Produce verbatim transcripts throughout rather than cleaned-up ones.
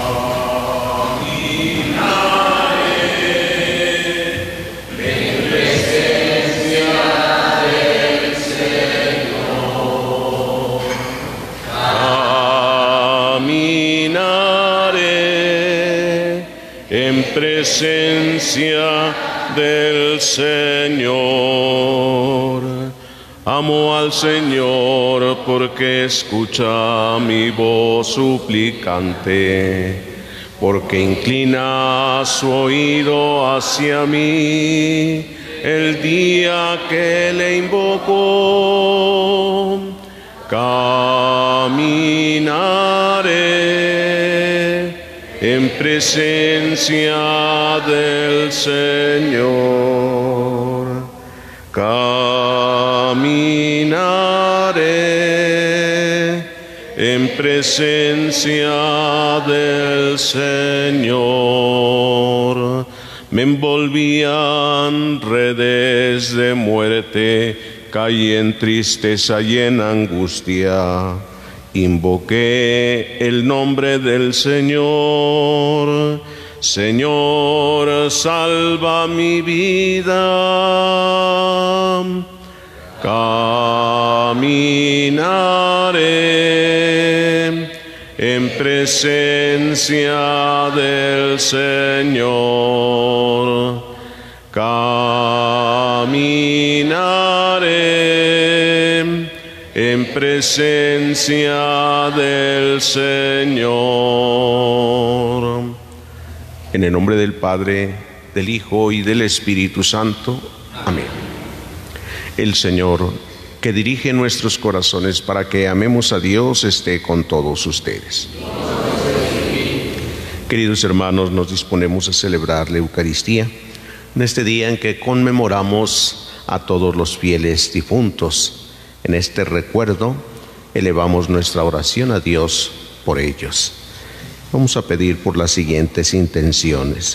en presencia del Señor. Amo al Señor porque escucha mi voz suplicante, porque inclina su oído hacia mí el día que le invoco. Caminaré en presencia del Señor. Caminaré en presencia del Señor. Me envolvían redes de muerte, caí en tristeza y en angustia. Invoqué el nombre del Señor. Señor, salva mi vida. Caminaré en presencia del Señor. Caminaré en presencia del Señor. En el nombre del Padre, del Hijo y del Espíritu Santo. Amén. El Señor, que dirige nuestros corazones para que amemos a Dios, esté con todos ustedes. Queridos hermanos, nos disponemos a celebrar la Eucaristía en este día en que conmemoramos a todos los fieles difuntos. En este recuerdo elevamos nuestra oración a Dios por ellos. Vamos a pedir por las siguientes intenciones: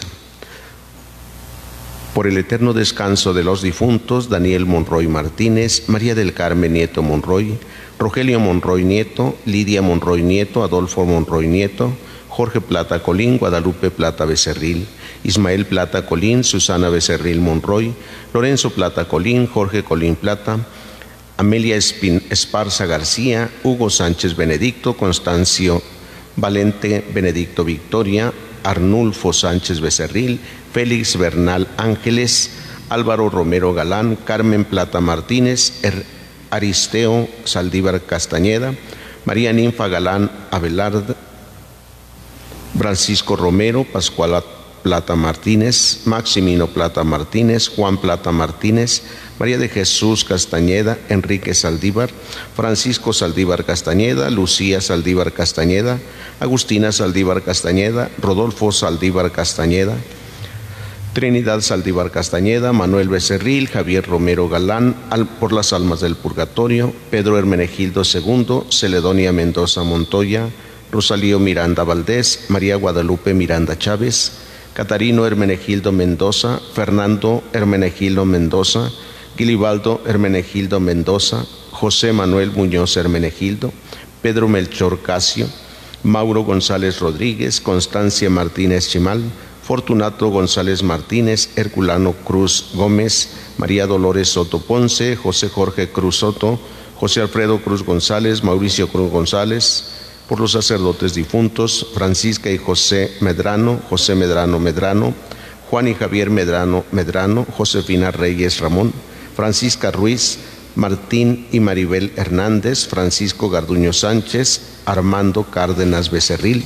por el eterno descanso de los difuntos, Daniel Monroy Martínez, María del Carmen Nieto Monroy, Rogelio Monroy Nieto, Lidia Monroy Nieto, Adolfo Monroy Nieto, Jorge Plata Colín, Guadalupe Plata Becerril, Ismael Plata Colín, Susana Becerril Monroy, Lorenzo Plata Colín, Jorge Colín Plata, Amelia Espin Esparza García, Hugo Sánchez Benedicto, Constancio Valente Benedicto Victoria, Arnulfo Sánchez Becerril, Félix Bernal Ángeles, Álvaro Romero Galán, Carmen Plata Martínez, er Aristeo Saldívar Castañeda, María Ninfa Galán Abelard, Francisco Romero, Pascuala Plata Martínez, Maximino Plata Martínez, Juan Plata Martínez, María de Jesús Castañeda, Enrique Saldívar, Francisco Saldívar Castañeda, Lucía Saldívar Castañeda, Agustina Saldívar Castañeda, Rodolfo Saldívar Castañeda, Trinidad Saldívar Castañeda, Manuel Becerril, Javier Romero Galán, al, por las almas del purgatorio, Pedro Hermenegildo segundo, Celedonia Mendoza Montoya, Rosalío Miranda Valdés, María Guadalupe Miranda Chávez, Catarino Hermenegildo Mendoza, Fernando Hermenegildo Mendoza, Gilibaldo Hermenegildo Mendoza, José Manuel Muñoz Hermenegildo, Pedro Melchor Casio, Mauro González Rodríguez, Constancia Martínez Chimal, Fortunato González Martínez, Herculano Cruz Gómez, María Dolores Soto Ponce, José Jorge Cruz Soto, José Alfredo Cruz González, Mauricio Cruz González, por los sacerdotes difuntos, Francisca y José Medrano, José Medrano Medrano, Juan y Javier Medrano Medrano, Josefina Reyes Ramón, Francisca Ruiz, Martín y Maribel Hernández, Francisco Garduño Sánchez, Armando Cárdenas Becerril,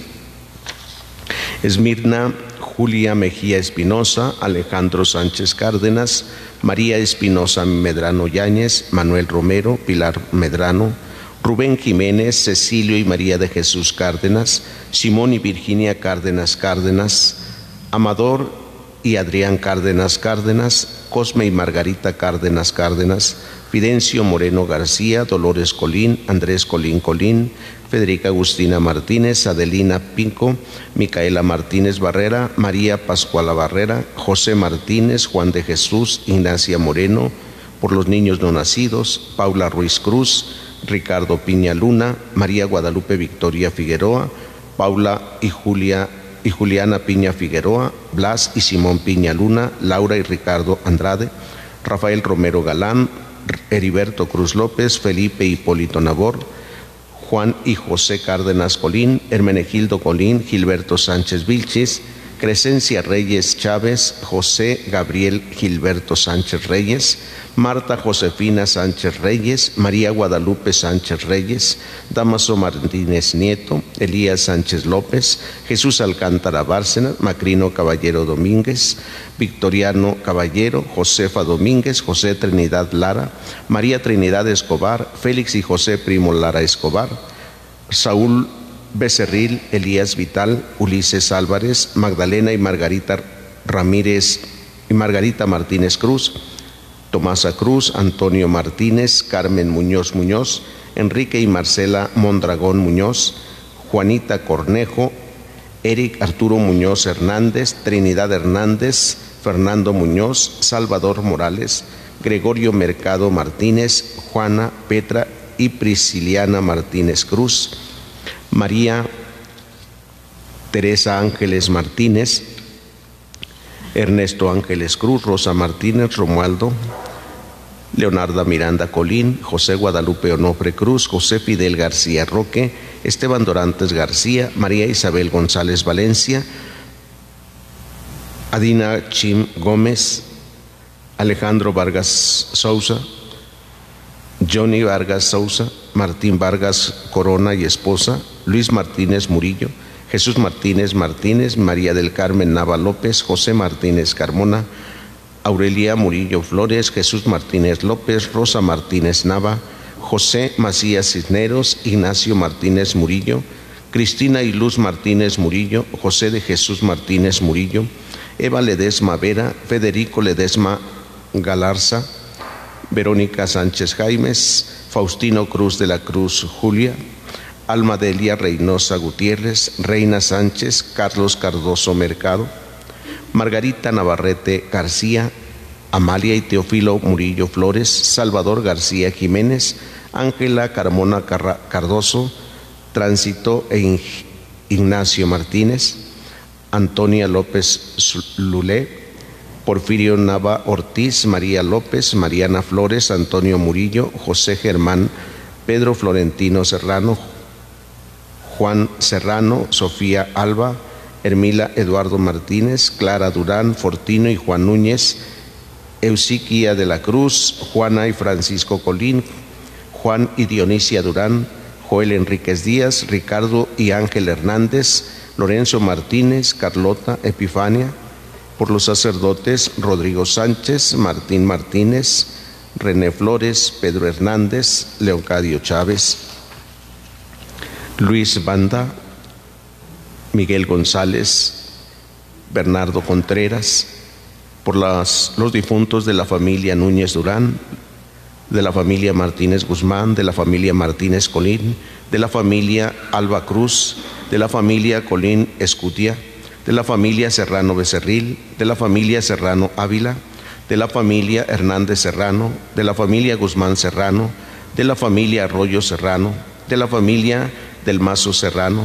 Esmirna Julia Mejía Espinosa, Alejandro Sánchez Cárdenas, María Espinosa Medrano Yáñez, Manuel Romero, Pilar Medrano, Rubén Jiménez, Cecilio y María de Jesús Cárdenas, Simón y Virginia Cárdenas Cárdenas, Amador y Adrián Cárdenas Cárdenas, Cosme y Margarita Cárdenas Cárdenas, Fidencio Moreno García, Dolores Colín, Andrés Colín Colín, Federica Agustina Martínez, Adelina Pinco, Micaela Martínez Barrera, María Pascuala Barrera, José Martínez, Juan de Jesús, Ignacia Moreno, por los niños no nacidos, Paula Ruiz Cruz, Ricardo Piña Luna, María Guadalupe Victoria Figueroa, Paula y Julia y Juliana Piña Figueroa, Blas y Simón Piña Luna, Laura y Ricardo Andrade, Rafael Romero Galán, Heriberto Cruz López, Felipe Hipólito Nabor, Juan y José Cárdenas Colín, Hermenegildo Colín, Gilberto Sánchez Vilchis, Crescencia Reyes Chávez, José Gabriel Gilberto Sánchez Reyes, Marta Josefina Sánchez Reyes, María Guadalupe Sánchez Reyes, Damaso Martínez Nieto, Elías Sánchez López, Jesús Alcántara Bárcenas, Macrino Caballero Domínguez, Victoriano Caballero, Josefa Domínguez, José Trinidad Lara, María Trinidad Escobar, Félix y José Primo Lara Escobar, Saúl Becerril, Elías Vital, Ulises Álvarez, Magdalena y Margarita Ramírez y Margarita Martínez Cruz, Tomasa Cruz, Antonio Martínez, Carmen Muñoz Muñoz, Enrique y Marcela Mondragón Muñoz, Juanita Cornejo, Eric Arturo Muñoz Hernández, Trinidad Hernández, Fernando Muñoz, Salvador Morales, Gregorio Mercado Martínez, Juana Petra y Prisciliana Martínez Cruz, María Teresa Ángeles Martínez, Ernesto Ángeles Cruz, Rosa Martínez, Romualdo, Leonarda Miranda Colín, José Guadalupe Onofre Cruz, José Fidel García Roque, Esteban Dorantes García, María Isabel González Valencia, Adina Chim Gómez, Alejandro Vargas Sousa, Johnny Vargas Sousa, Martín Vargas Corona y esposa, Luis Martínez Murillo, Jesús Martínez Martínez, María del Carmen Nava López, José Martínez Carmona, Aurelia Murillo Flores, Jesús Martínez López, Rosa Martínez Nava, José Macías Cisneros, Ignacio Martínez Murillo, Cristina y Luz Martínez Murillo, José de Jesús Martínez Murillo, Eva Ledesma Vera, Federico Ledesma Galarza, Verónica Sánchez Jaimes, Faustino Cruz de la Cruz Julia, Alma Delia Reynosa Gutiérrez, Reina Sánchez, Carlos Cardoso Mercado, Margarita Navarrete García, Amalia y Teófilo Murillo Flores, Salvador García Jiménez, Ángela Carmona Cardoso, Tránsito e Ignacio Martínez, Antonia López Lulé, Porfirio Nava Ortiz, María López, Mariana Flores, Antonio Murillo, José Germán, Pedro Florentino Serrano, Juan Serrano, Sofía Alba, Hermila Eduardo Martínez, Clara Durán, Fortino y Juan Núñez, Eusiquia de la Cruz, Juana y Francisco Colín, Juan y Dionisia Durán, Joel Enríquez Díaz, Ricardo y Ángel Hernández, Lorenzo Martínez, Carlota Epifania, por los sacerdotes Rodrigo Sánchez, Martín Martínez, René Flores, Pedro Hernández, Leocadio Chávez, Luis Banda, Miguel González, Bernardo Contreras, por las, los difuntos de la familia Núñez Durán, de la familia Martínez Guzmán, de la familia Martínez Colín, de la familia Alba Cruz, de la familia Colín Escutia, de la familia Serrano Becerril, de la familia Serrano Ávila, de la familia Hernández Serrano, de la familia Guzmán Serrano, de la familia Arroyo Serrano, de la familia del Mazo Serrano,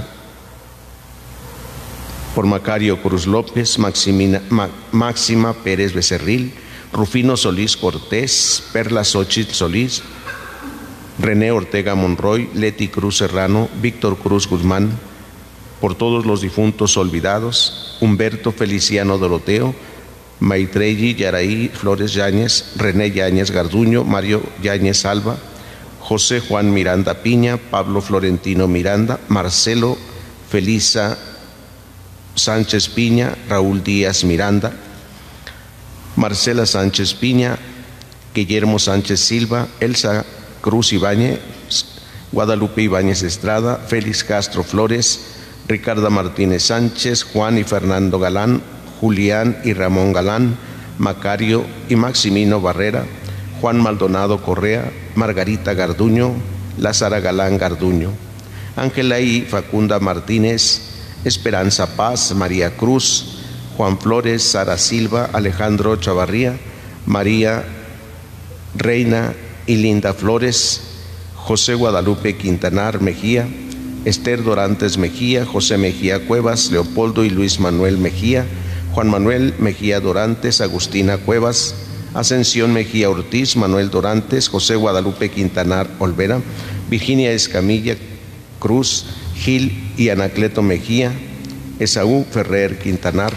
por Macario Cruz López, Maximina, Ma, Máxima Pérez Becerril, Rufino Solís Cortés, Perla Xochitl Solís, René Ortega Monroy, Leti Cruz Serrano, Víctor Cruz Guzmán, por todos los difuntos olvidados, Humberto Feliciano Doroteo, Maitreyi Yaraí Flores Yáñez, René Yáñez Garduño, Mario Yáñez Alba, José Juan Miranda Piña, Pablo Florentino Miranda, Marcelo Felisa Sánchez Piña, Raúl Díaz Miranda, Marcela Sánchez Piña, Guillermo Sánchez Silva, Elsa Cruz Ibáñez, Guadalupe Ibáñez Estrada, Félix Castro Flores, Ricardo Martínez Sánchez, Juan y Fernando Galán, Julián y Ramón Galán, Macario y Maximino Barrera, Juan Maldonado Correa, Margarita Garduño, Lázara Galán Garduño, Ángela y Facunda Martínez, Esperanza Paz, María Cruz, Juan Flores, Sara Silva, Alejandro Chavarría, María Reina y Linda Flores, José Guadalupe Quintanar Mejía, Esther Dorantes Mejía, José Mejía Cuevas, Leopoldo y Luis Manuel Mejía, Juan Manuel Mejía Dorantes, Agustina Cuevas, Ascensión Mejía Ortiz, Manuel Dorantes, José Guadalupe Quintanar Olvera, Virginia Escamilla Cruz, Gil y Anacleto Mejía, Esaú Ferrer Quintanar,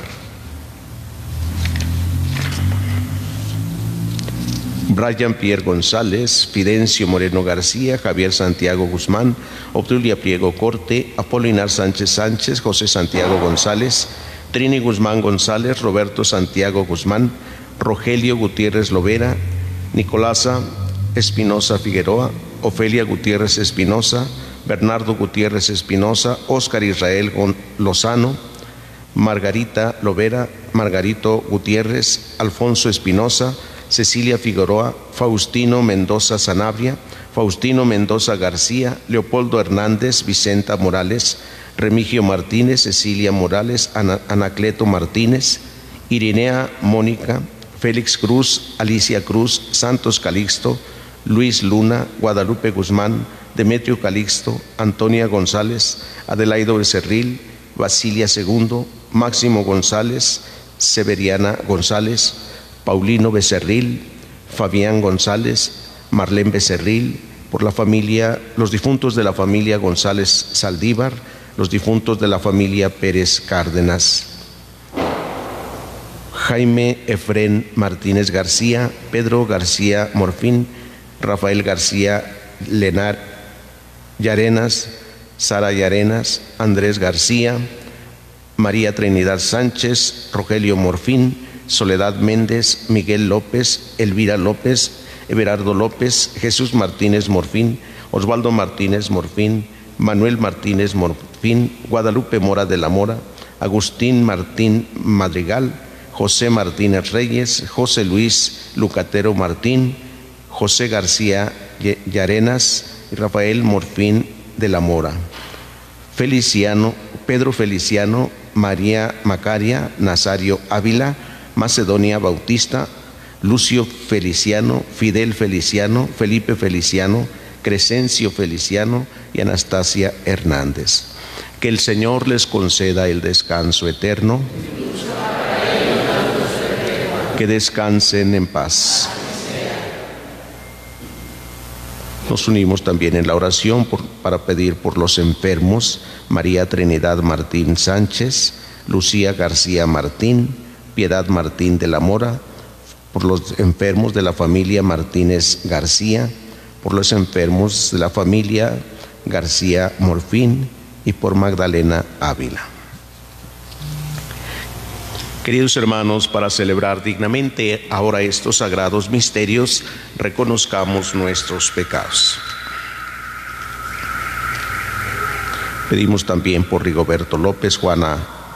Brian Pierre González, Fidencio Moreno García, Javier Santiago Guzmán, Obdulia Priego Corte, Apolinar Sánchez Sánchez, José Santiago González, Trini Guzmán González, Roberto Santiago Guzmán, Rogelio Gutiérrez Lovera, Nicolasa Espinosa Figueroa, Ofelia Gutiérrez Espinosa, Bernardo Gutiérrez Espinosa, Óscar Israel Lozano, Margarita Lovera, Margarito Gutiérrez, Alfonso Espinosa, Cecilia Figueroa, Faustino Mendoza Sanabria, Faustino Mendoza García, Leopoldo Hernández, Vicenta Morales, Remigio Martínez, Cecilia Morales, Ana, Anacleto Martínez, Irinea Mónica, Félix Cruz, Alicia Cruz, Santos Calixto, Luis Luna, Guadalupe Guzmán, Demetrio Calixto, Antonia González, Adelaido Becerril, Basilia Segundo, Máximo González, Severiana González, Paulino Becerril, Fabián González, Marlene Becerril, por la familia, los difuntos de la familia González Saldívar, los difuntos de la familia Pérez Cárdenas, Jaime Efrén Martínez García, Pedro García Morfín, Rafael García Lenar Llarenas, Sara Llarenas, Andrés García, María Trinidad Sánchez, Rogelio Morfín, Soledad Méndez, Miguel López, Elvira López, Everardo López, Jesús Martínez Morfín, Osvaldo Martínez Morfín, Manuel Martínez Morfín, Guadalupe Mora de la Mora, Agustín Martín Madrigal, José Martínez Reyes, José Luis Lucatero Martín, José García Llarenas y Rafael Morfín de la Mora. Feliciano, Pedro Feliciano, María Macaria, Nazario Ávila, Macedonia Bautista, Lucio Feliciano, Fidel Feliciano, Felipe Feliciano, Crescencio Feliciano y Anastasia Hernández. Que el Señor les conceda el descanso eterno. Que descansen en paz. Nos unimos también en la oración por, para pedir por los enfermos: María Trinidad Martín Sánchez, Lucía García Martín, Piedad Martín de la Mora, por los enfermos de la familia Martínez García, por los enfermos de la familia García Morfín y por Magdalena Ávila. Queridos hermanos, para celebrar dignamente ahora estos sagrados misterios, reconozcamos nuestros pecados. Pedimos también por Rigoberto López, Juana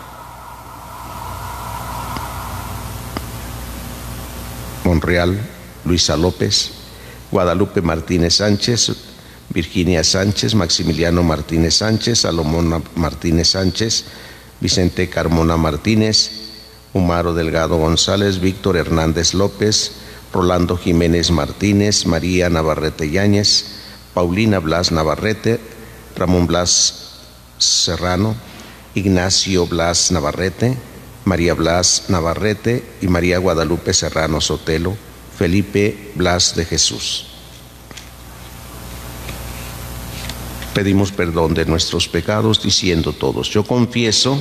Monreal, Luisa López, Guadalupe Martínez Sánchez, Virginia Sánchez, Maximiliano Martínez Sánchez, Salomón Martínez Sánchez, Vicente Carmona Martínez, Humaro Delgado González, Víctor Hernández López, Rolando Jiménez Martínez, María Navarrete Yáñez, Paulina Blas Navarrete, Ramón Blas Serrano, Ignacio Blas Navarrete, María Blas Navarrete y María Guadalupe Serrano Sotelo, Felipe Blas de Jesús. Pedimos perdón de nuestros pecados diciendo todos: yo confieso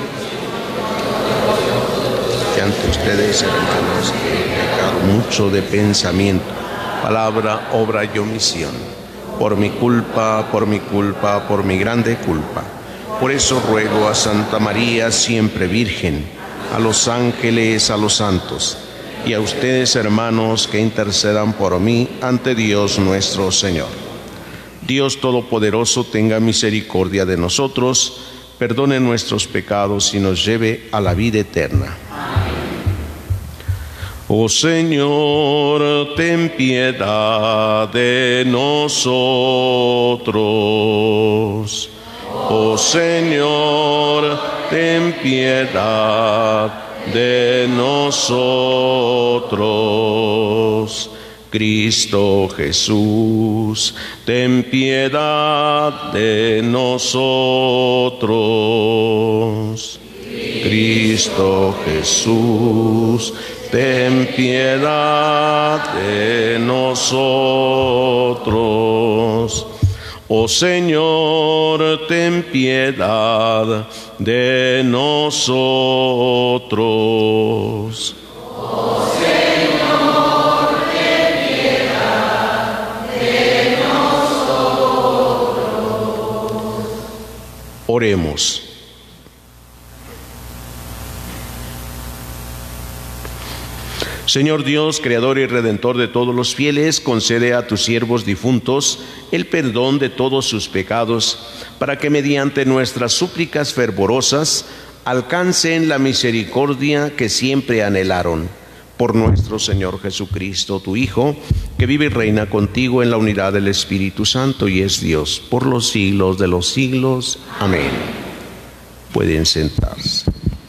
que ante ustedes, hermanos, he pecado mucho de pensamiento, palabra, obra y omisión, por mi culpa, por mi culpa, por mi grande culpa. Por eso ruego a Santa María, siempre Virgen, a los ángeles, a los santos, y a ustedes, hermanos, que intercedan por mí ante Dios nuestro Señor. Dios Todopoderoso tenga misericordia de nosotros, perdone nuestros pecados y nos lleve a la vida eterna. Oh Señor, ten piedad de nosotros. Oh Señor, ten piedad de nosotros. Cristo Jesús, ten piedad de nosotros. Cristo Jesús, ten piedad de nosotros. Oh Señor, ten piedad de nosotros. Oh Señor, ten piedad de nosotros. Oremos. Señor Dios, Creador y Redentor de todos los fieles, concede a tus siervos difuntos el perdón de todos sus pecados, para que mediante nuestras súplicas fervorosas alcancen la misericordia que siempre anhelaron. Por nuestro Señor Jesucristo, tu Hijo, que vive y reina contigo en la unidad del Espíritu Santo y es Dios por los siglos de los siglos. Amén. Pueden sentarse.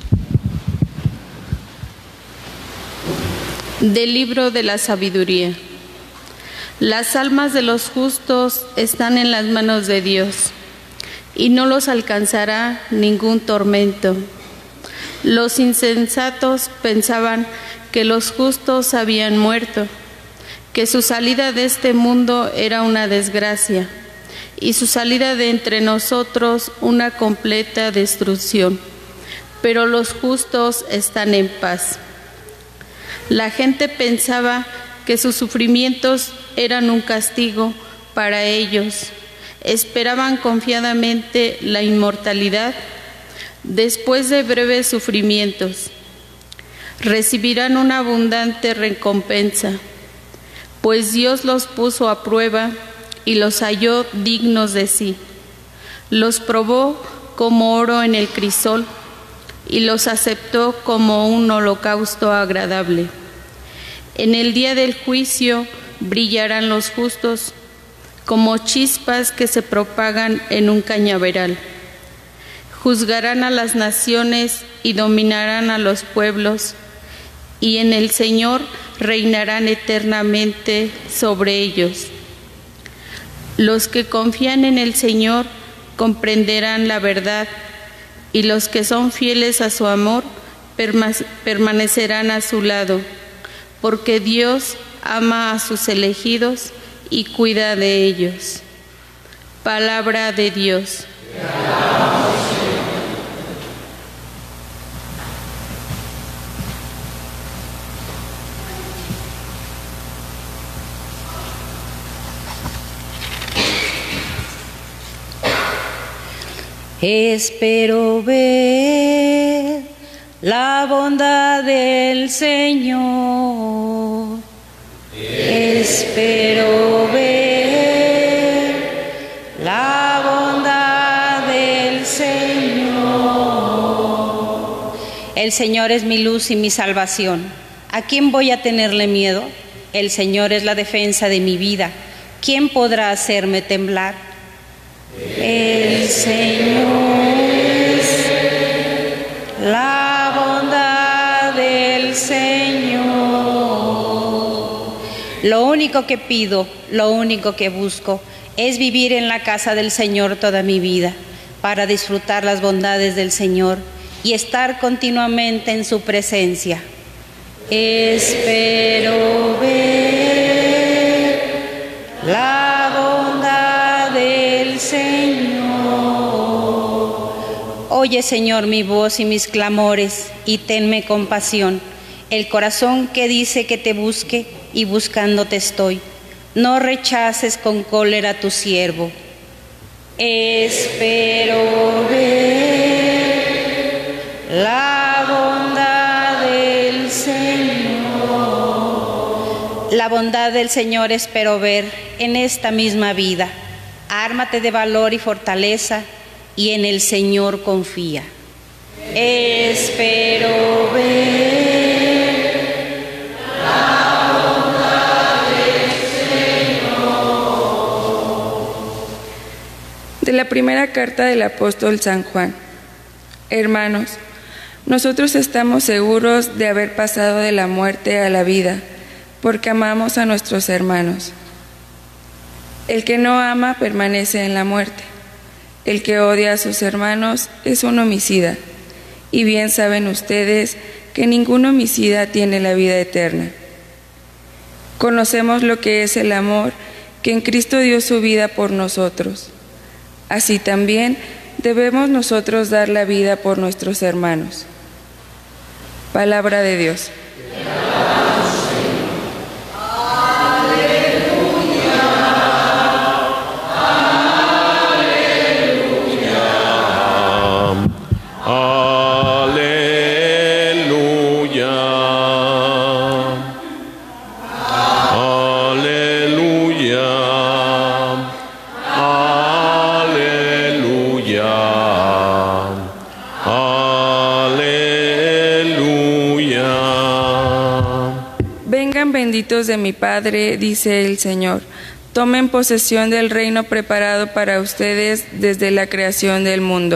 Del libro de la sabiduría. Las almas de los justos están en las manos de Dios, y no los alcanzará ningún tormento. Los insensatos pensaban que los justos habían muerto, que su salida de este mundo era una desgracia, y su salida de entre nosotros una completa destrucción. Pero los justos están en paz. La gente pensaba que sus sufrimientos eran un castigo para ellos. Esperaban confiadamente la inmortalidad. Después de breves sufrimientos, recibirán una abundante recompensa, pues Dios los puso a prueba y los halló dignos de sí. Los probó como oro en el crisol y los aceptó como un holocausto agradable. En el día del juicio brillarán los justos como chispas que se propagan en un cañaveral. Juzgarán a las naciones y dominarán a los pueblos, y en el Señor reinarán eternamente sobre ellos. Los que confían en el Señor comprenderán la verdad, y los que son fieles a su amor permanecerán a su lado, porque Dios ama a sus elegidos y cuida de ellos. Palabra de Dios. Espero ver la bondad del Señor. Espero ver la bondad del Señor. El Señor es mi luz y mi salvación. ¿A quién voy a tenerle miedo? El Señor es la defensa de mi vida. ¿Quién podrá hacerme temblar? El Señor es la bondad del Señor. Lo único que pido, lo único que busco, es vivir en la casa del Señor toda mi vida, para disfrutar las bondades del Señor y estar continuamente en su presencia. Espero ver la bondad del Señor. Oye, Señor, mi voz y mis clamores, y tenme compasión. El corazón que dice que te busque, y buscándote estoy. No rechaces con cólera a tu siervo. Espero ver la bondad del Señor. La bondad del Señor espero ver en esta misma vida. Ármate de valor y fortaleza, y en el Señor confía. Espero ver la bondad del Señor. De la primera carta del apóstol San Juan. Hermanos, nosotros estamos seguros de haber pasado de la muerte a la vida, porque amamos a nuestros hermanos. El que no ama permanece en la muerte. El que odia a sus hermanos es un homicida, y bien saben ustedes que ningún homicida tiene la vida eterna. Conocemos lo que es el amor, que en Cristo dio su vida por nosotros. Así también debemos nosotros dar la vida por nuestros hermanos. Palabra de Dios. Benditos de mi Padre, dice el Señor, tomen posesión del reino preparado para ustedes desde la creación del mundo.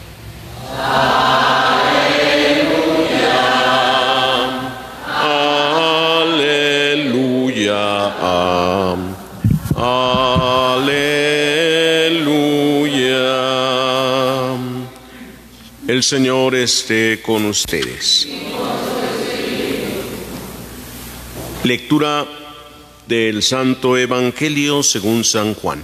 Aleluya, aleluya. El Señor esté con ustedes. Lectura del Santo Evangelio según San Juan.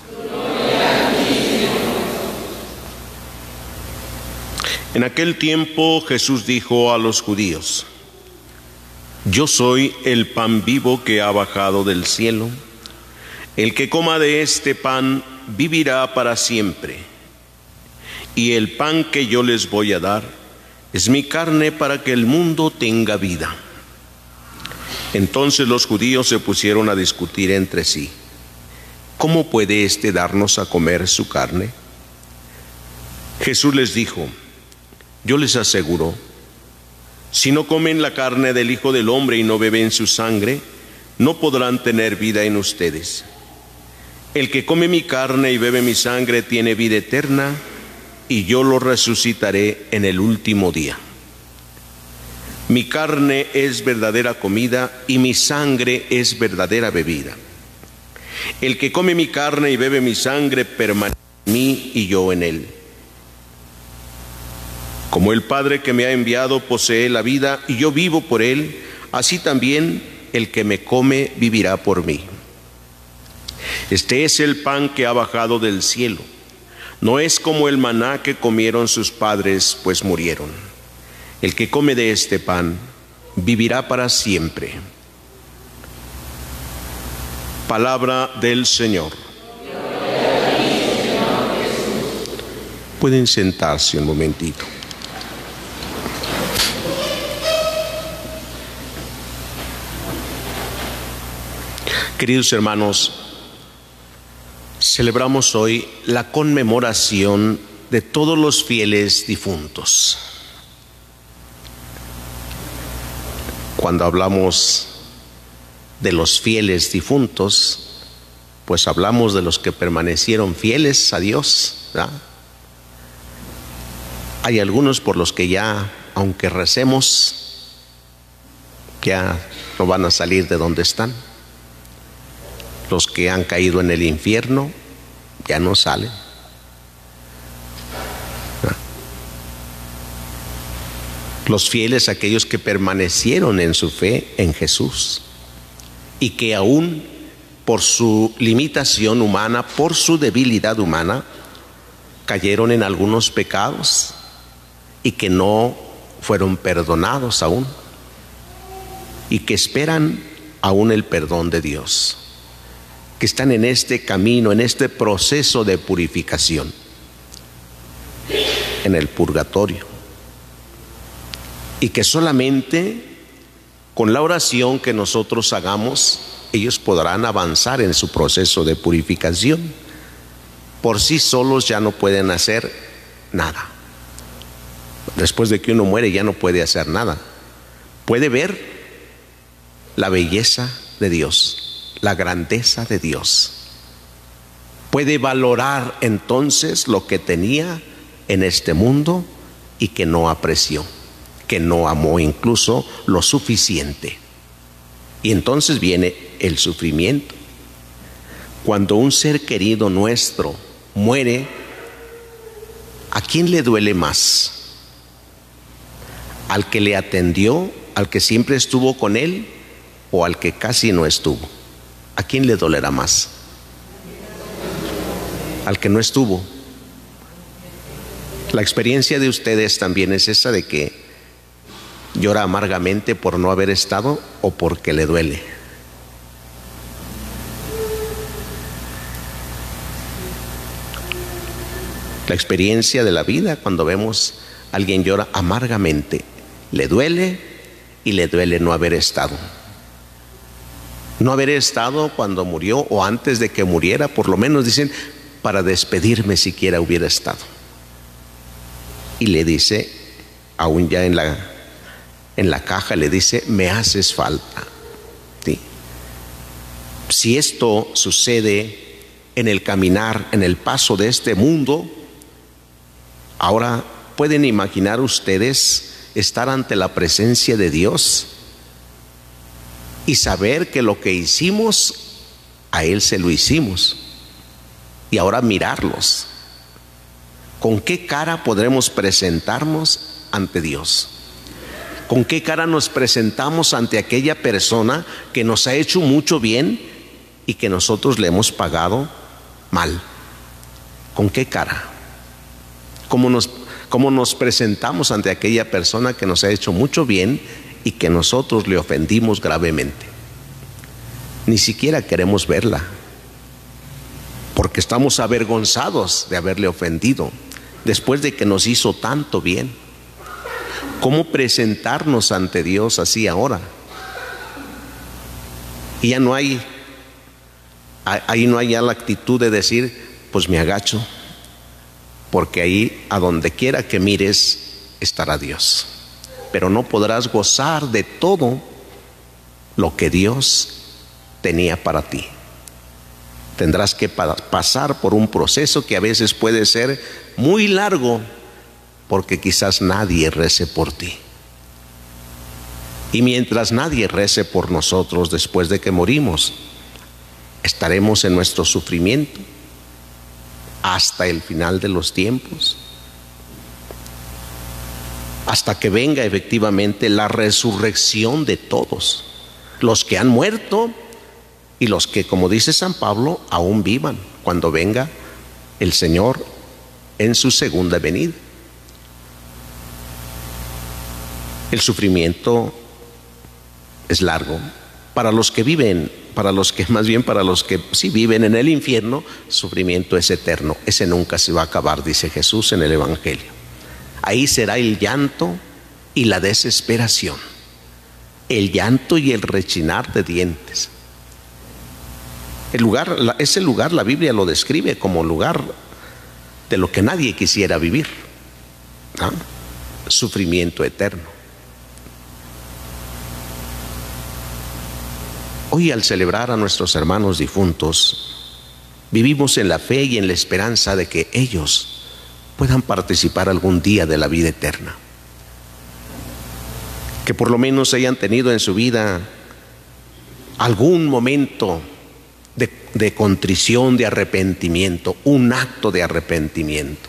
En aquel tiempo Jesús dijo a los judíos: Yo soy el pan vivo que ha bajado del cielo. El que coma de este pan vivirá para siempre. Y el pan que yo les voy a dar es mi carne para que el mundo tenga vida. Entonces los judíos se pusieron a discutir entre sí: ¿Cómo puede éste darnos a comer su carne? Jesús les dijo: Yo les aseguro, si no comen la carne del Hijo del Hombre y no beben su sangre, no podrán tener vida en ustedes. El que come mi carne y bebe mi sangre tiene vida eterna, y yo lo resucitaré en el último día. Mi carne es verdadera comida y mi sangre es verdadera bebida. El que come mi carne y bebe mi sangre permanece en mí y yo en él. Como el Padre que me ha enviado posee la vida y yo vivo por él, así también el que me come vivirá por mí. Este es el pan que ha bajado del cielo. No es como el maná que comieron sus padres, pues murieron. El que come de este pan vivirá para siempre. Palabra del Señor. Pueden sentarse un momentito. Queridos hermanos, celebramos hoy la conmemoración de todos los fieles difuntos. Cuando hablamos de los fieles difuntos, pues hablamos de los que permanecieron fieles a Dios, ¿verdad? Hay algunos por los que ya, aunque recemos, ya no van a salir de donde están. Los que han caído en el infierno ya no salen. Los fieles, aquellos que permanecieron en su fe en Jesús y que aún por su limitación humana, por su debilidad humana, cayeron en algunos pecados y que no fueron perdonados aún y que esperan aún el perdón de Dios, que están en este camino, en este proceso de purificación, en el purgatorio. Y que solamente con la oración que nosotros hagamos, ellos podrán avanzar en su proceso de purificación. Por sí solos ya no pueden hacer nada. Después de que uno muere ya no puede hacer nada. Puede ver la belleza de Dios, la grandeza de Dios. Puede valorar entonces lo que tenía en este mundo y que no apreció, que no amó incluso lo suficiente. Y entonces viene el sufrimiento. Cuando un ser querido nuestro muere, ¿a quién le duele más? ¿Al que le atendió, al que siempre estuvo con él, o al que casi no estuvo? ¿A quién le dolerá más? Al que no estuvo. La experiencia de ustedes también es esa, de que llora amargamente por no haber estado o porque le duele. La experiencia de la vida, cuando vemos a alguien llora amargamente, le duele y le duele no haber estado. No haber estado cuando murió o antes de que muriera, por lo menos dicen, para despedirme siquiera hubiera estado. Y le dice, aún ya en la, en la caja le dice, me haces falta. ¿Sí? Si esto sucede en el caminar, en el paso de este mundo, ahora pueden imaginar ustedes estar ante la presencia de Dios y saber que lo que hicimos, a Él se lo hicimos. Y ahora mirarlos. ¿Con qué cara podremos presentarnos ante Dios? ¿Con qué cara nos presentamos ante aquella persona que nos ha hecho mucho bien y que nosotros le hemos pagado mal? ¿Con qué cara? ¿Cómo nos, cómo nos presentamos ante aquella persona que nos ha hecho mucho bien y que nosotros le ofendimos gravemente? Ni siquiera queremos verla, porque estamos avergonzados de haberle ofendido después de que nos hizo tanto bien. ¿Cómo presentarnos ante Dios así ahora? Y ya no hay, ahí no hay ya la actitud de decir, pues me agacho, porque ahí a donde quiera que mires estará Dios. Pero no podrás gozar de todo lo que Dios tenía para ti. Tendrás que pa- pasar por un proceso que a veces puede ser muy largo, porque quizás nadie rece por ti. Y mientras nadie rece por nosotros después de que morimos, estaremos en nuestro sufrimiento hasta el final de los tiempos, hasta que venga efectivamente la resurrección de todos, los que han muerto y los que, como dice San Pablo, aún vivan cuando venga el Señor en su segunda venida. El sufrimiento es largo. Para los que viven, para los que más bien para los que sí viven en el infierno, sufrimiento es eterno. Ese nunca se va a acabar, dice Jesús en el Evangelio. Ahí será el llanto y la desesperación, el llanto y el rechinar de dientes. El lugar, ese lugar la Biblia lo describe como lugar de lo que nadie quisiera vivir, ¿no? Sufrimiento eterno. Hoy, al celebrar a nuestros hermanos difuntos, vivimos en la fe y en la esperanza de que ellos puedan participar algún día de la vida eterna, que por lo menos hayan tenido en su vida algún momento de, de contrición, de arrepentimiento, un acto de arrepentimiento.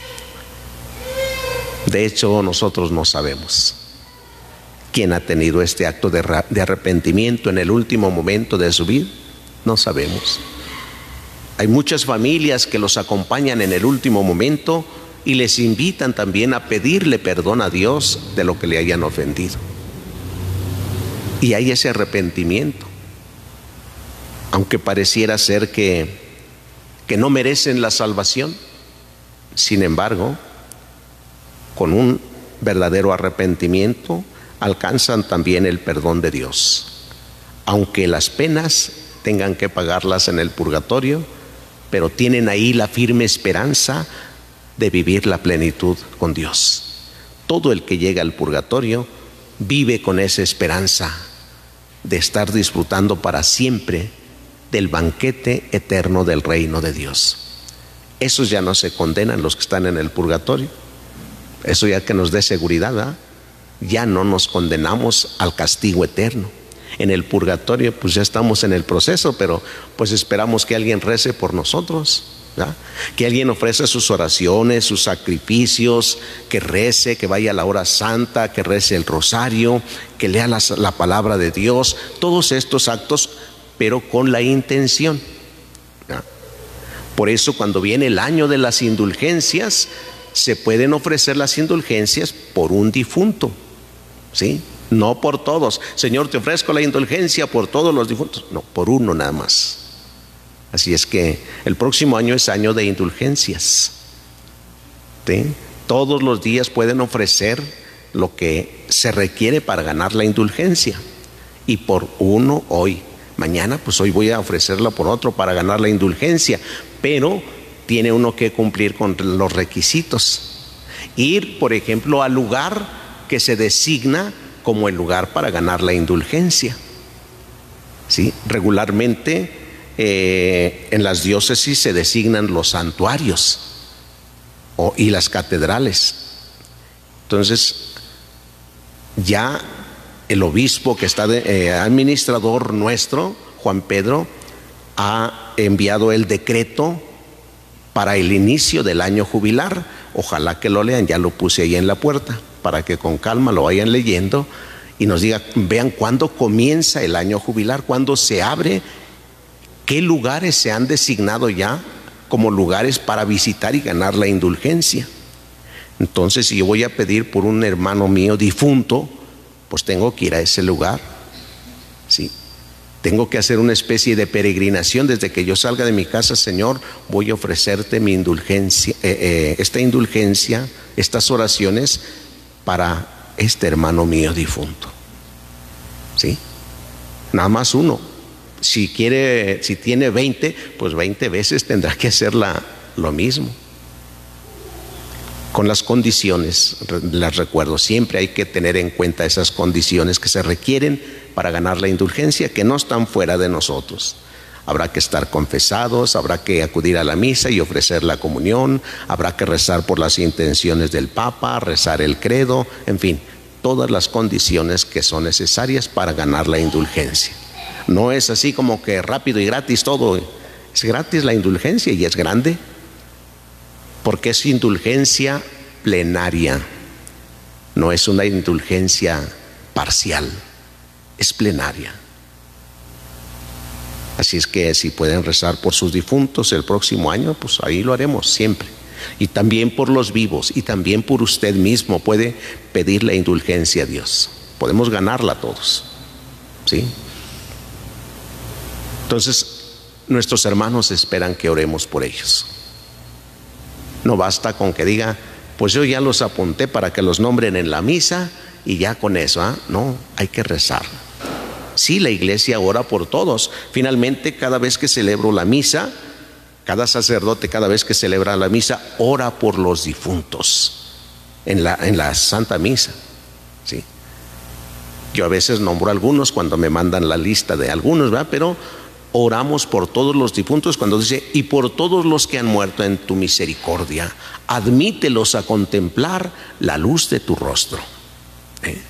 De hecho, nosotros no sabemos quién ha tenido este acto de, de arrepentimiento en el último momento de su vida. No sabemos. Hay muchas familias que los acompañan en el último momento y les invitan también a pedirle perdón a Dios de lo que le hayan ofendido. Y hay ese arrepentimiento, aunque pareciera ser que, que no merecen la salvación. Sin embargo, con un verdadero arrepentimiento alcanzan también el perdón de Dios, aunque las penas tengan que pagarlas en el purgatorio, pero tienen ahí la firme esperanza de vivir la plenitud con Dios. Todo el que llega al purgatorio vive con esa esperanza de estar disfrutando para siempre del banquete eterno del reino de Dios. Esos ya no se condenan, los que están en el purgatorio. Eso ya que nos dé seguridad, ¿eh? Ya no nos condenamos al castigo eterno. en el purgatorio, pues ya estamos en el proceso, pero pues esperamos que alguien rece por nosotros, ¿verdad? Que alguien ofrezca sus oraciones, sus sacrificios, que rece, que vaya a la hora santa, que rece el rosario, que lea la, la palabra de Dios, todos estos actos, pero con la intención, ¿verdad? Por eso cuando viene el año de las indulgencias, se pueden ofrecer las indulgencias por un difunto, ¿sí? No por todos. Señor, te ofrezco la indulgencia por todos los difuntos. No, por uno nada más. Así es que el próximo año es año de indulgencias, ¿sí? Todos los días pueden ofrecer lo que se requiere para ganar la indulgencia. Y por uno hoy. Mañana, pues hoy voy a ofrecerla por otro para ganar la indulgencia. Pero tiene uno que cumplir con los requisitos. Ir, por ejemplo, al lugar que se designa como el lugar para ganar la indulgencia, ¿sí? Regularmente eh, en las diócesis se designan los santuarios o, y las catedrales. Entonces, ya el obispo que está de, eh, administrador nuestro, Juan Pedro, ha enviado el decreto para el inicio del año jubilar. Ojalá que lo lean, ya lo puse ahí en la puerta, para que con calma lo vayan leyendo y nos digan, vean cuándo comienza el año jubilar, cuándo se abre, qué lugares se han designado ya como lugares para visitar y ganar la indulgencia. Entonces, si yo voy a pedir por un hermano mío difunto, pues tengo que ir a ese lugar, ¿sí? Tengo que hacer una especie de peregrinación desde que yo salga de mi casa. Señor, voy a ofrecerte mi indulgencia, eh, eh, esta indulgencia, estas oraciones para este hermano mío difunto, ¿sí? Nada más uno. Si quiere, si tiene veinte, pues veinte veces tendrá que hacer la, lo mismo. Con las condiciones, las recuerdo, siempre hay que tener en cuenta esas condiciones que se requieren para ganar la indulgencia, que no están fuera de nosotros. Habrá que estar confesados, habrá que acudir a la misa y ofrecer la comunión, habrá que rezar por las intenciones del Papa, rezar el credo, en fin, todas las condiciones que son necesarias para ganar la indulgencia. No es así como que rápido y gratis todo. Es gratis la indulgencia y es grande, porque es indulgencia plenaria, no es una indulgencia parcial, es plenaria. Así es que si pueden rezar por sus difuntos el próximo año, pues ahí lo haremos siempre. Y también por los vivos, y también por usted mismo puede pedir la indulgencia a Dios. Podemos ganarla todos, ¿sí? Entonces, nuestros hermanos esperan que oremos por ellos. No basta con que diga, pues yo ya los apunté para que los nombren en la misa y ya con eso, ¿eh? No, hay que rezar. Sí, la iglesia ora por todos. Finalmente, cada vez que celebro la misa, cada sacerdote, cada vez que celebra la misa, ora por los difuntos en la, en la Santa Misa, ¿sí? Yo a veces nombro a algunos cuando me mandan la lista de algunos, ¿verdad? Pero oramos por todos los difuntos cuando dice, y por todos los que han muerto en tu misericordia, admítelos a contemplar la luz de tu rostro. ¿Eh?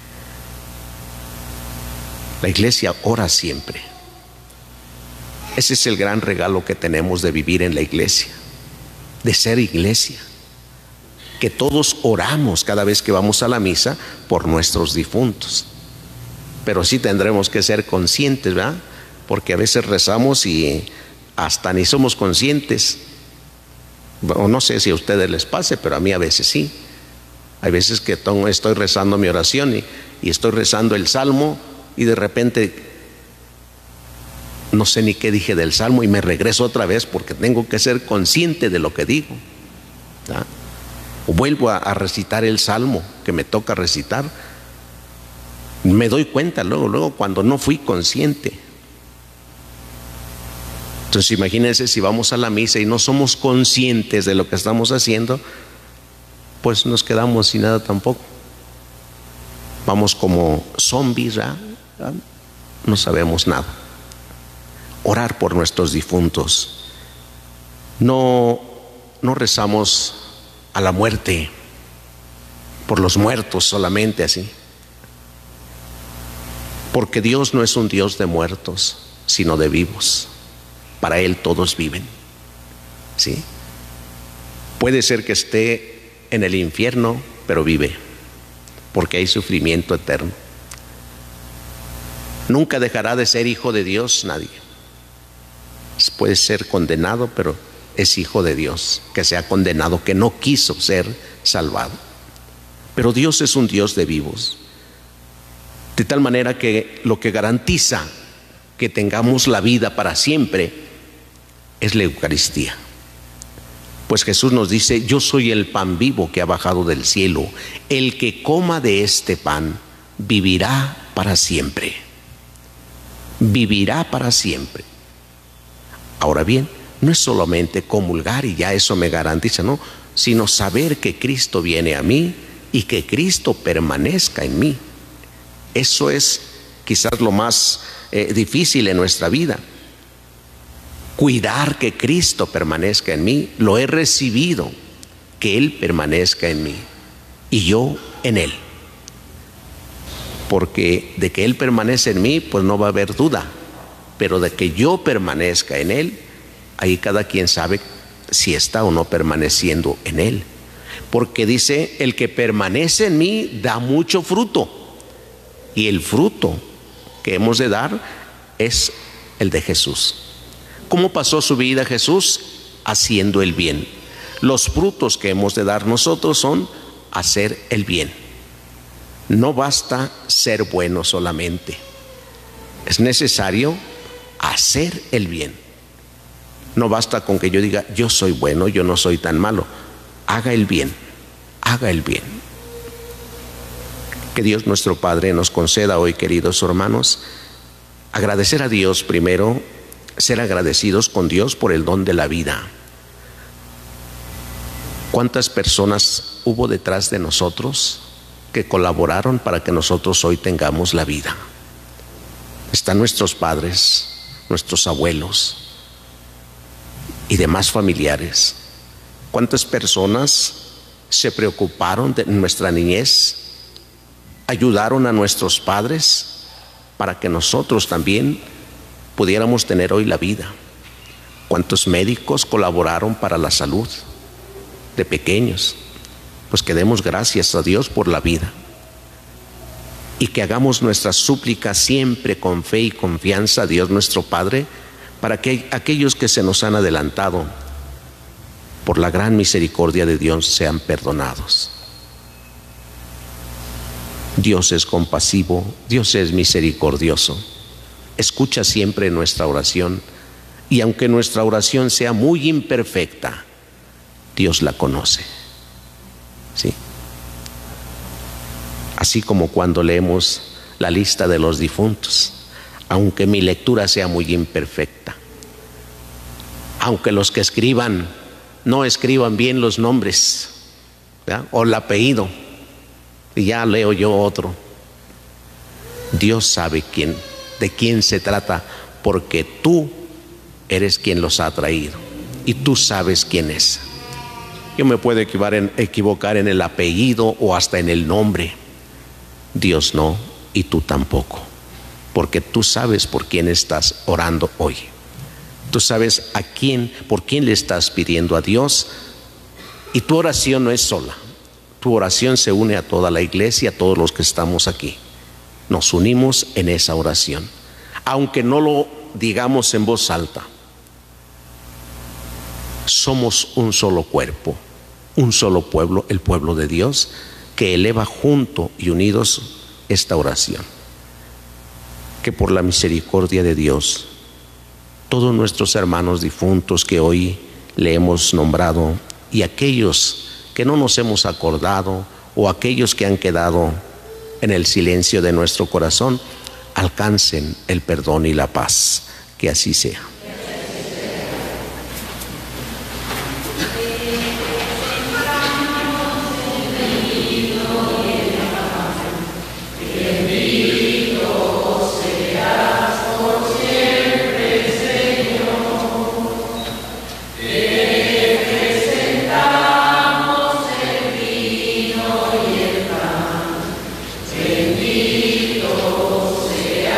La iglesia ora siempre. Ese es el gran regalo que tenemos de vivir en la iglesia, de ser iglesia, que todos oramos cada vez que vamos a la misa por nuestros difuntos. Pero sí tendremos que ser conscientes, ¿verdad? Porque a veces rezamos y hasta ni somos conscientes. O no sé si a ustedes les pase, pero a mí a veces sí. Hay veces que estoy rezando mi oración y, y estoy rezando el salmo y de repente no sé ni qué dije del salmo y me regreso otra vez porque tengo que ser consciente de lo que digo, ¿verdad? O vuelvo a, a recitar el salmo que me toca recitar. Me doy cuenta luego, luego cuando no fui consciente. Entonces imagínense si vamos a la misa y no somos conscientes de lo que estamos haciendo, pues nos quedamos sin nada tampoco. Vamos como zombies, ¿verdad? No sabemos nada. Orar por nuestros difuntos. No, no rezamos a la muerte, por los muertos solamente así. Porque Dios no es un Dios de muertos, sino de vivos. Para Él todos viven. ¿Sí? Puede ser que esté en el infierno, pero vive, porque hay sufrimiento eterno. Nunca dejará de ser hijo de Dios nadie. Puede ser condenado, pero es hijo de Dios, que sea condenado, que no quiso ser salvado. Pero Dios es un Dios de vivos, de tal manera que lo que garantiza que tengamos la vida para siempre es la Eucaristía. Pues Jesús nos dice: yo soy el pan vivo que ha bajado del cielo. El que coma de este pan vivirá para siempre. Vivirá para siempre. Ahora bien, no es solamente comulgar y ya eso me garantiza, no, sino saber que Cristo viene a mí y que Cristo permanezca en mí. Eso es quizás lo más eh, difícil en nuestra vida. Cuidar que Cristo permanezca en mí. Lo he recibido, que Él permanezca en mí y yo en Él. Porque de que Él permanece en mí, pues no va a haber duda. Pero de que yo permanezca en Él, ahí cada quien sabe si está o no permaneciendo en Él. Porque dice: el que permanece en mí da mucho fruto. Y el fruto que hemos de dar es el de Jesús. ¿Cómo pasó su vida Jesús? Haciendo el bien. Los frutos que hemos de dar nosotros son hacer el bien. No basta ser bueno solamente. Es necesario hacer el bien. No basta con que yo diga: yo soy bueno, yo no soy tan malo. Haga el bien, haga el bien. Que Dios nuestro Padre nos conceda hoy, queridos hermanos, agradecer a Dios primero, ser agradecidos con Dios por el don de la vida. ¿Cuántas personas hubo detrás de nosotros que colaboraron para que nosotros hoy tengamos la vida? Están nuestros padres, nuestros abuelos y demás familiares. ¿Cuántas personas se preocuparon de nuestra niñez? Ayudaron a nuestros padres para que nosotros también pudiéramos tener hoy la vida. ¿Cuántos médicos colaboraron para la salud de pequeños? Pues que demos gracias a Dios por la vida y que hagamos nuestras súplicas siempre con fe y confianza a Dios nuestro Padre, para que aquellos que se nos han adelantado por la gran misericordia de Dios sean perdonados. Dios es compasivo, Dios es misericordioso. Escucha siempre nuestra oración, y aunque nuestra oración sea muy imperfecta, Dios la conoce. ¿Sí? Así como cuando leemos la lista de los difuntos, aunque mi lectura sea muy imperfecta, aunque los que escriban no escriban bien los nombres, ¿verdad?, o el apellido, y ya leo yo otro, Dios sabe quién, de quién se trata, porque tú eres quien los ha traído y tú sabes quién es. Yo me puedo equivocar en, equivocar en el apellido o hasta en el nombre. Dios no, y tú tampoco, porque tú sabes por quién estás orando hoy. Tú sabes a quién, por quién le estás pidiendo a Dios, y tu oración no es sola. Tu oración se une a toda la iglesia, a todos los que estamos aquí. Nos unimos en esa oración, aunque no lo digamos en voz alta. Somos un solo cuerpo, un solo pueblo, el pueblo de Dios, que eleva junto y unidos esta oración. Que por la misericordia de Dios, todos nuestros hermanos difuntos que hoy le hemos nombrado, y aquellos que no nos hemos acordado, o aquellos que han quedado en el silencio de nuestro corazón, alcancen el perdón y la paz. Que así sea. Bendito sea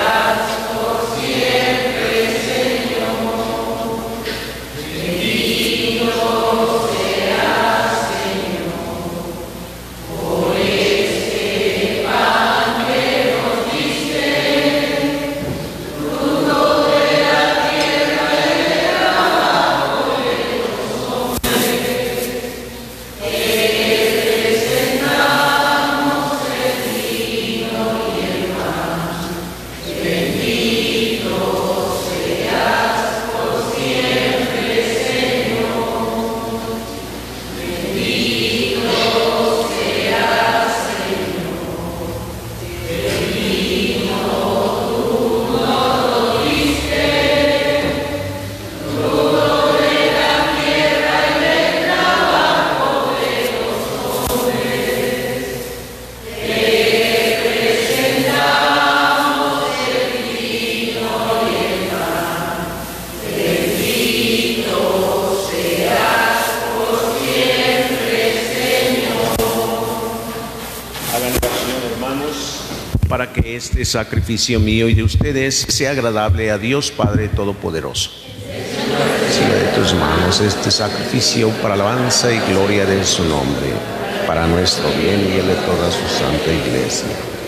para que este sacrificio mío y de ustedes sea agradable a Dios Padre Todopoderoso. Reciba de tus manos este sacrificio para alabanza y gloria de su nombre, para nuestro bien y el de toda su santa iglesia.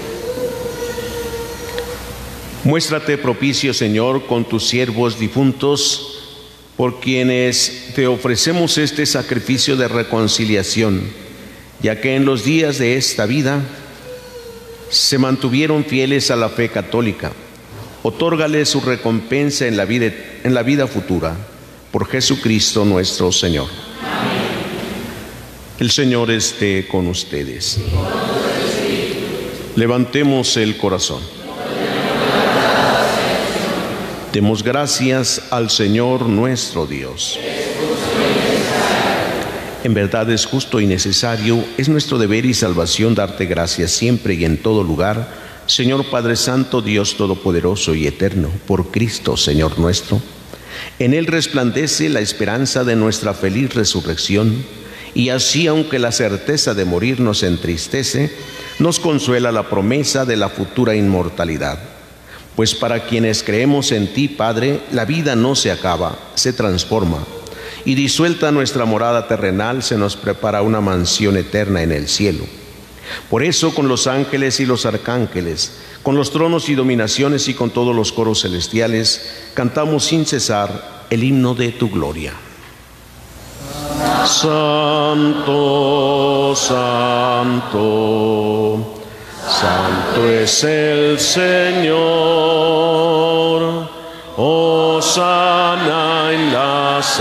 Muéstrate propicio, Señor, con tus siervos difuntos, por quienes te ofrecemos este sacrificio de reconciliación, ya que en los días de esta vida se mantuvieron fieles a la fe católica. Otórgale su recompensa en la vida, en la vida futura, por Jesucristo nuestro Señor. Amén. El Señor esté con ustedes. Levantemos el corazón. Demos gracias al Señor nuestro Dios. En verdad es justo y necesario, es nuestro deber y salvación darte gracias siempre y en todo lugar, Señor Padre Santo, Dios Todopoderoso y Eterno, por Cristo, Señor nuestro. En Él resplandece la esperanza de nuestra feliz resurrección, y así, aunque la certeza de morir nos entristece, nos consuela la promesa de la futura inmortalidad. Pues para quienes creemos en ti, Padre, la vida no se acaba, se transforma, y disuelta nuestra morada terrenal, se nos prepara una mansión eterna en el cielo. Por eso, con los ángeles y los arcángeles, con los tronos y dominaciones y con todos los coros celestiales, cantamos sin cesar el himno de tu gloria. Santo, santo, santo es el Señor, hosana en las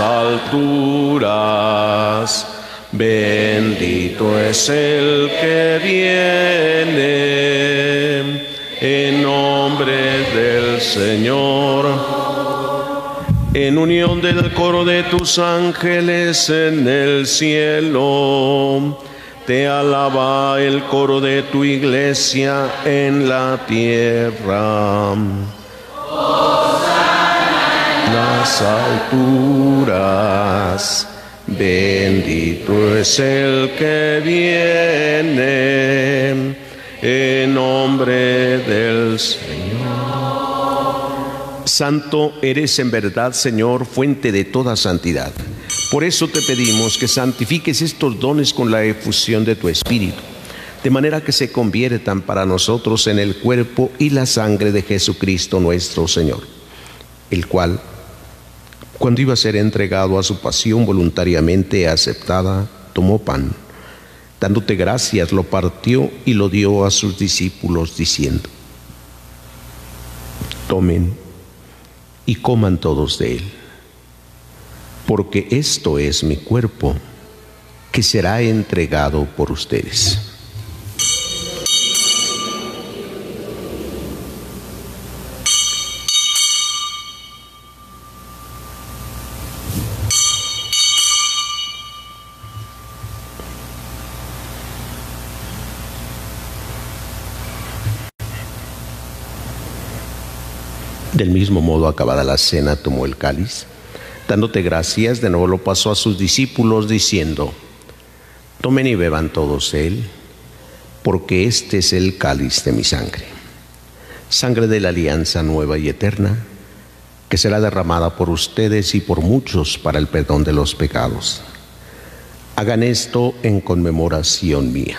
alturas, bendito es el que viene en nombre del Señor. En unión del coro de tus ángeles en el cielo, te alaba el coro de tu iglesia en la tierra. Las alturas, bendito es el que viene en nombre del Señor. Santo eres en verdad, Señor, fuente de toda santidad. Por eso te pedimos que santifiques estos dones con la efusión de tu Espíritu, de manera que se conviertan para nosotros en el cuerpo y la sangre de Jesucristo nuestro Señor, el cual, cuando iba a ser entregado a su pasión voluntariamente aceptada, tomó pan, dándote gracias, lo partió y lo dio a sus discípulos, diciendo: tomen y coman todos de él, porque esto es mi cuerpo, que será entregado por ustedes. Del mismo modo, acabada la cena, tomó el cáliz, dándote gracias, de nuevo lo pasó a sus discípulos, diciendo: tomen y beban todos él, porque este es el cáliz de mi sangre, sangre de la alianza nueva y eterna, que será derramada por ustedes y por muchos para el perdón de los pecados. Hagan esto en conmemoración mía.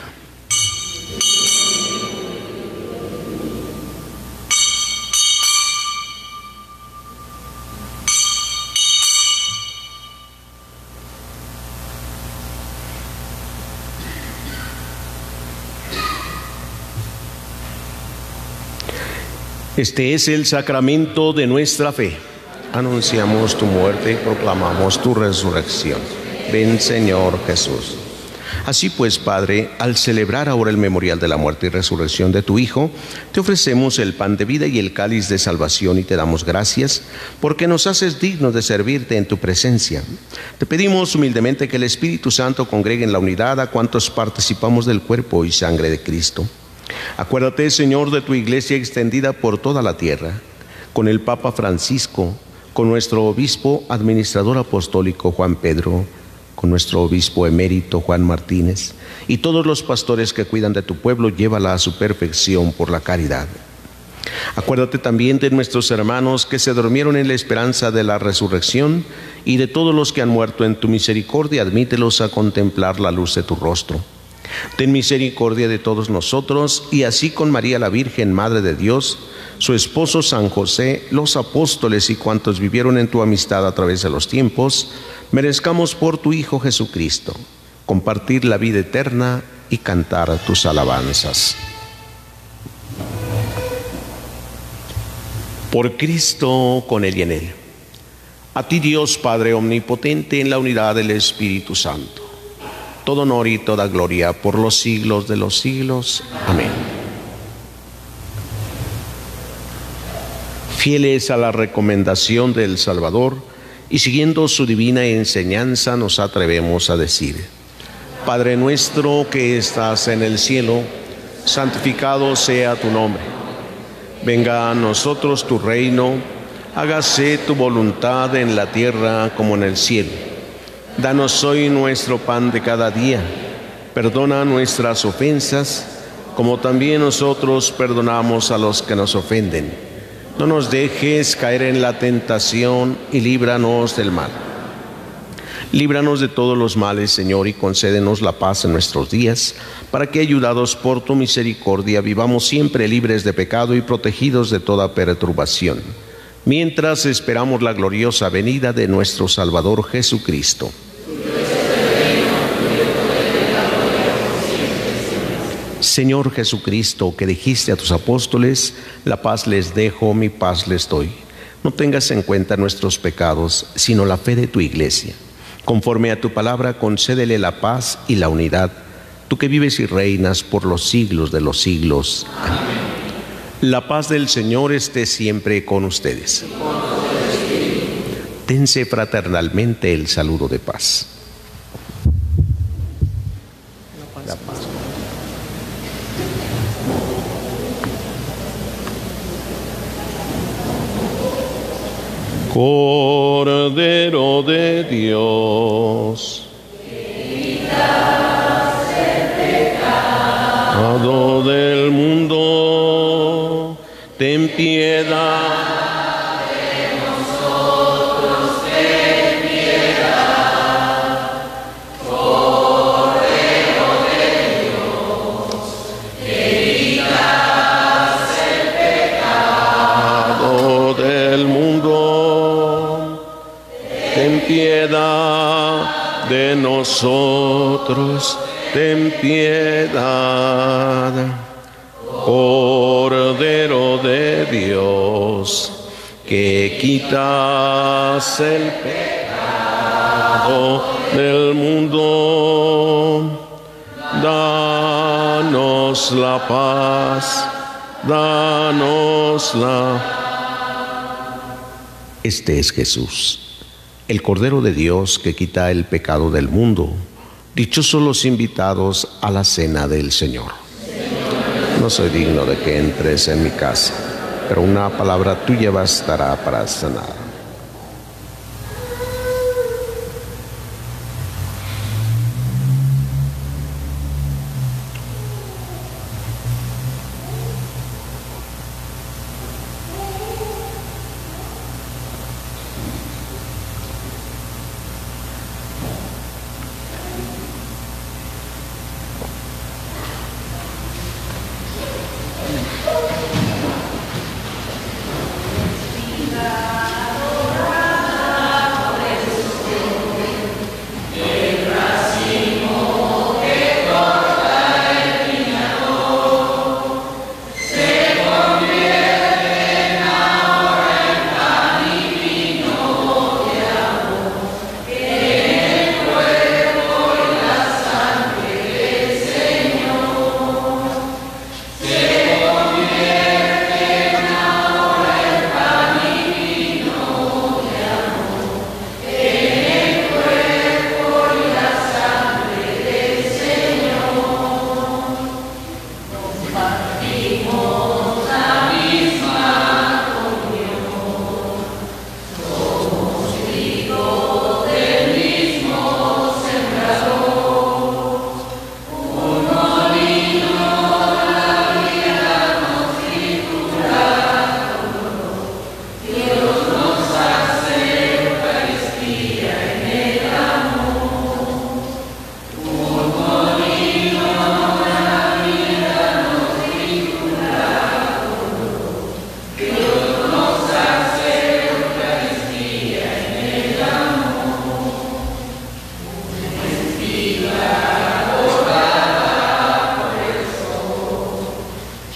Este es el sacramento de nuestra fe. Anunciamos tu muerte y proclamamos tu resurrección. Ven, Señor Jesús. Así pues, Padre, al celebrar ahora el memorial de la muerte y resurrección de tu Hijo, te ofrecemos el pan de vida y el cáliz de salvación y te damos gracias porque nos haces dignos de servirte en tu presencia. Te pedimos humildemente que el Espíritu Santo congregue en la unidad a cuantos participamos del cuerpo y sangre de Cristo. Acuérdate, Señor, de tu iglesia extendida por toda la tierra, con el Papa Francisco, con nuestro obispo administrador apostólico Juan Pedro, con nuestro obispo emérito Juan Martínez y todos los pastores que cuidan de tu pueblo, llévala a su perfección por la caridad. Acuérdate también de nuestros hermanos que se durmieron en la esperanza de la resurrección y de todos los que han muerto en tu misericordia, admítelos a contemplar la luz de tu rostro. Ten misericordia de todos nosotros y así con María la Virgen, Madre de Dios, su esposo San José, los apóstoles y cuantos vivieron en tu amistad a través de los tiempos, merezcamos por tu Hijo Jesucristo compartir la vida eterna y cantar tus alabanzas. Por Cristo, con Él y en Él. A ti, Dios Padre omnipotente, en la unidad del Espíritu Santo, todo honor y toda gloria por los siglos de los siglos. Amén. Fieles a la recomendación del Salvador y siguiendo su divina enseñanza, nos atrevemos a decir: Padre nuestro que estás en el cielo, santificado sea tu nombre. Venga a nosotros tu reino, hágase tu voluntad en la tierra como en el cielo. Danos hoy nuestro pan de cada día. Perdona nuestras ofensas, como también nosotros perdonamos a los que nos ofenden. No nos dejes caer en la tentación y líbranos del mal. Líbranos de todos los males, Señor, y concédenos la paz en nuestros días, para que, ayudados por tu misericordia, vivamos siempre libres de pecado y protegidos de toda perturbación, mientras esperamos la gloriosa venida de nuestro Salvador Jesucristo. Señor Jesucristo, que dijiste a tus apóstoles: la paz les dejo, mi paz les doy. No tengas en cuenta nuestros pecados, sino la fe de tu iglesia. Conforme a tu palabra, concédele la paz y la unidad, tú que vives y reinas por los siglos de los siglos. Amén. La paz del Señor esté siempre con ustedes. Dense fraternalmente el saludo de paz. La paz. Cordero de Dios, que quitas el pecado del mundo, ten piedad. Piedad de nosotros, ten piedad. Cordero de Dios, que quitas el pecado del mundo, danos la paz, danos la. Este es Jesús, el Cordero de Dios que quita el pecado del mundo. Dichosos los invitados a la cena del Señor. No soy digno de que entres en mi casa, pero una palabra tuya bastará para sanar.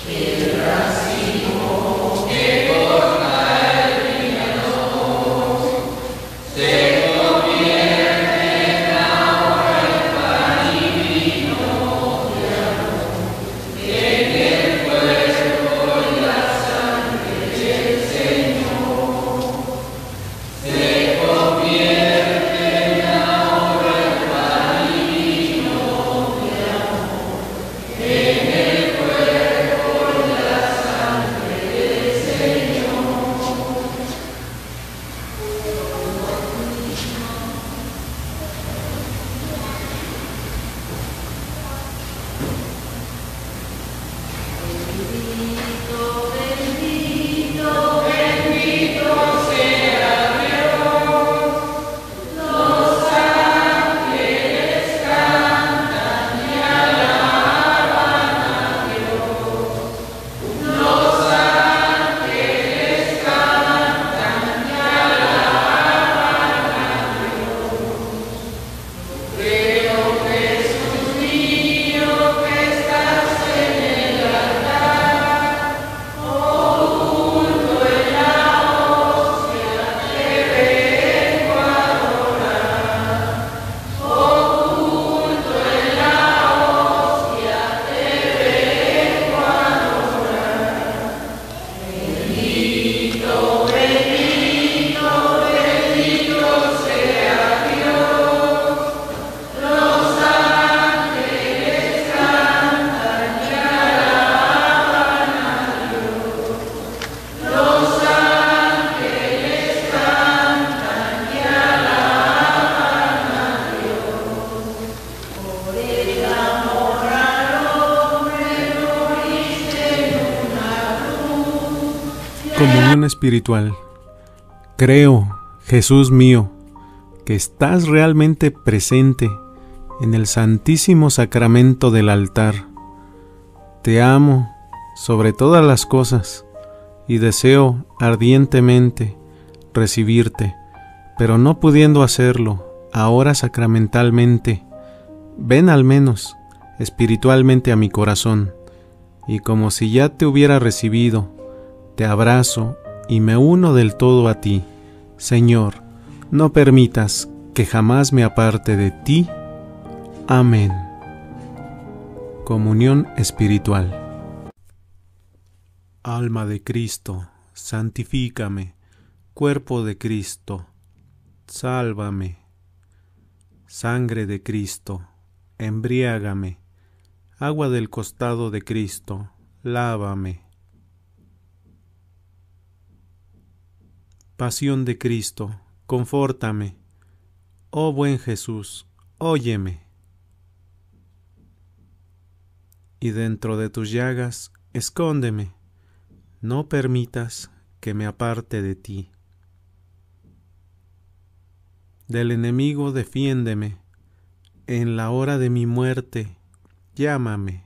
Comunión espiritual. Creo, Jesús mío, que estás realmente presente en el santísimo sacramento del altar. Te amo sobre todas las cosas y deseo ardientemente recibirte, pero no pudiendo hacerlo ahora sacramentalmente, ven al menos espiritualmente a mi corazón, y como si ya te hubiera recibido, te abrazo y me uno del todo a ti. Señor, no permitas que jamás me aparte de ti. Amén. Comunión espiritual. Alma de Cristo, santifícame. Cuerpo de Cristo, sálvame. Sangre de Cristo, embriágame. Agua del costado de Cristo, lávame. Pasión de Cristo, confórtame. Oh buen Jesús, óyeme. Y dentro de tus llagas, escóndeme. No permitas que me aparte de ti. Del enemigo defiéndeme. En la hora de mi muerte, llámame.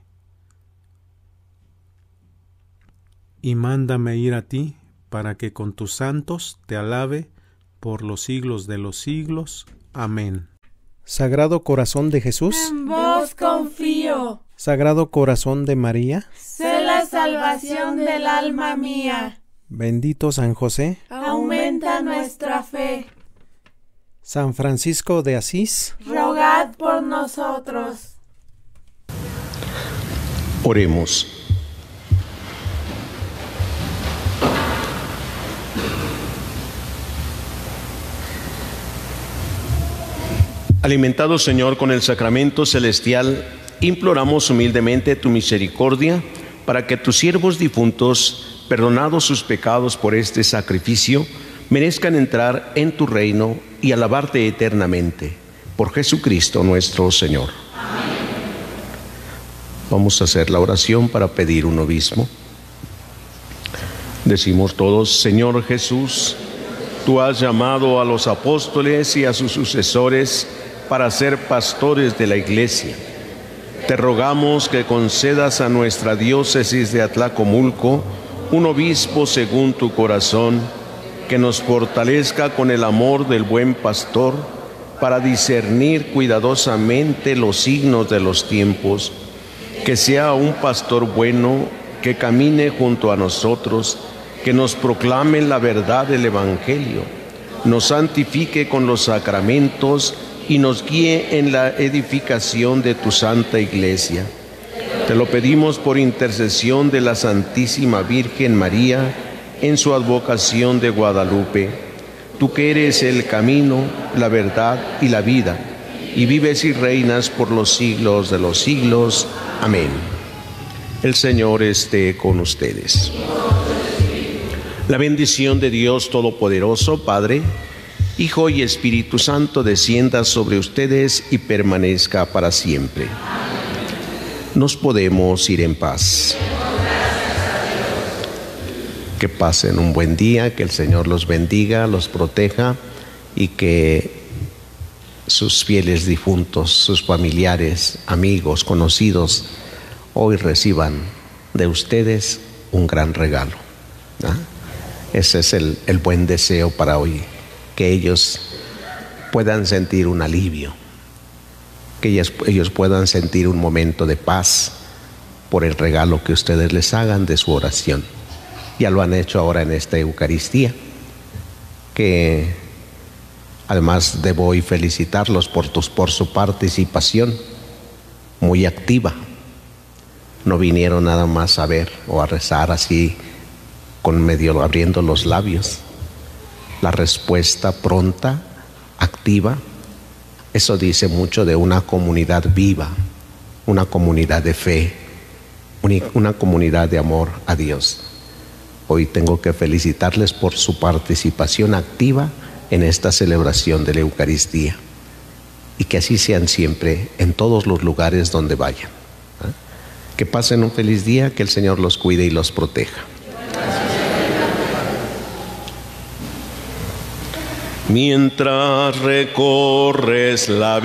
Y mándame ir a ti, para que con tus santos te alabe por los siglos de los siglos. Amén. Sagrado Corazón de Jesús, en vos confío. Sagrado Corazón de María, sé la salvación del alma mía. Bendito San José, aumenta nuestra fe. San Francisco de Asís, rogad por nosotros. Oremos. Alimentados, Señor, con el sacramento celestial, imploramos humildemente tu misericordia para que tus siervos difuntos, perdonados sus pecados por este sacrificio, merezcan entrar en tu reino y alabarte eternamente. Por Jesucristo nuestro Señor. Amén. Vamos a hacer la oración para pedir un obispo. Decimos todos: Señor Jesús, tú has llamado a los apóstoles y a sus sucesores para ser pastores de la Iglesia. Te rogamos que concedas a nuestra diócesis de Atlacomulco un obispo según tu corazón, que nos fortalezca con el amor del buen pastor para discernir cuidadosamente los signos de los tiempos, que sea un pastor bueno que camine junto a nosotros, que nos proclame la verdad del Evangelio, nos santifique con los sacramentos y nos guíe en la edificación de tu Santa Iglesia. Te lo pedimos por intercesión de la Santísima Virgen María en su advocación de Guadalupe. Tú que eres el camino, la verdad y la vida, y vives y reinas por los siglos de los siglos. Amén. El Señor esté con ustedes. La bendición de Dios Todopoderoso, Padre, Hijo y Espíritu Santo, descienda sobre ustedes y permanezca para siempre. Nos podemos ir en paz. Que pasen un buen día, que el Señor los bendiga, los proteja y que sus fieles difuntos, sus familiares, amigos, conocidos, hoy reciban de ustedes un gran regalo, ¿no? Ese es el, el buen deseo para hoy, que ellos puedan sentir un alivio, que ellos, ellos puedan sentir un momento de paz por el regalo que ustedes les hagan de su oración. Ya lo han hecho ahora en esta Eucaristía, que además debo hoy felicitarlos por, tus, por su participación muy activa. No vinieron nada más a ver o a rezar así con medio abriendo los labios. La respuesta pronta, activa, eso dice mucho de una comunidad viva, una comunidad de fe, una comunidad de amor a Dios. Hoy tengo que felicitarles por su participación activa en esta celebración de la Eucaristía, y que así sean siempre en todos los lugares donde vayan. ¿Eh? Que pasen un feliz día, que el Señor los cuide y los proteja. Mientras recorres la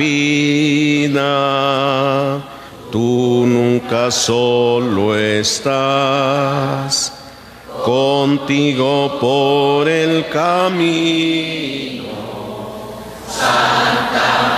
vida, tú nunca solo estás, contigo por el camino, Santa